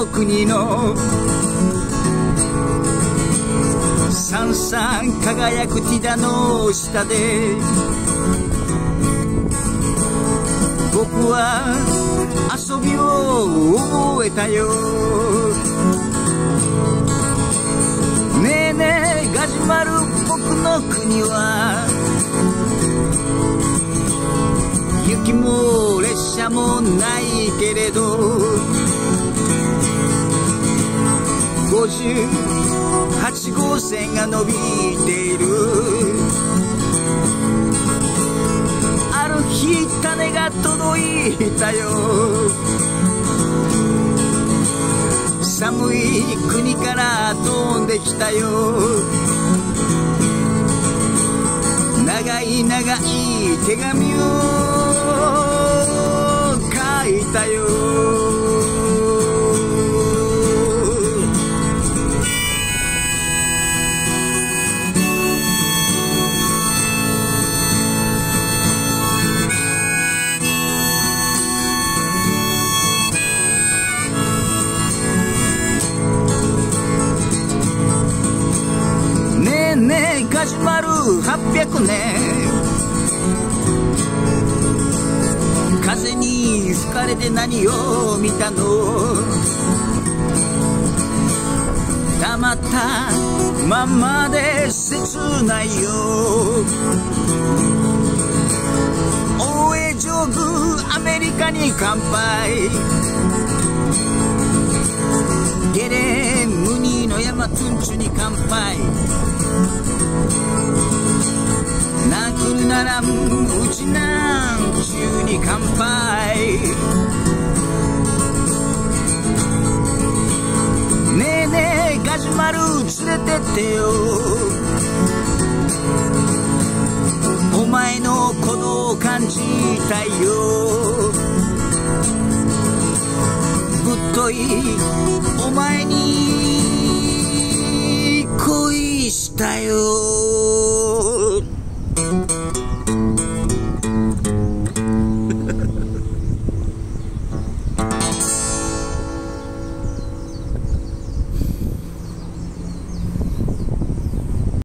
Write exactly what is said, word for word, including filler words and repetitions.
国のさんさん輝くティダの下で僕は遊びを覚えたよ。ねえねえガジュマル、僕の国は雪も列車もないけれどごじゅうはちごうせんが伸びている。ある日種が届いたよ。寒い国から飛んできたよ。長い長い手紙を書いたよ。ねえねえガジュマルはっぴゃくねん、風に吹かれて何を見たの。黙ったまんまで切ないよ。大江上部アメリカに乾杯。ゲレームニーの山トゥンチュに乾杯。なくならんうちなんちゅうに乾杯。ねえねえガジュマル連れてってよ。お前の鼓動を感じたいよ。ぶっといお前に恋したよ。